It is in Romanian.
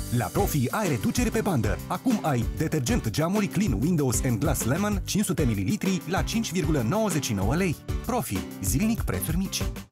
La Profi ai reducere pe bandă. Acum ai detergent geamuri Clean Windows and Glass Lemon 500 ml la 5,99 lei. Profi. Zilnic prețuri mici.